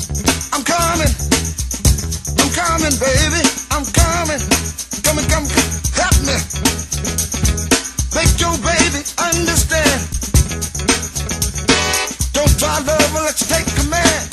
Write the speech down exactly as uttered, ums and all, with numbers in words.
I'm coming, I'm coming, baby, I'm coming. Come and come, come, help me. Make your baby understand. Don't try love, let's take command.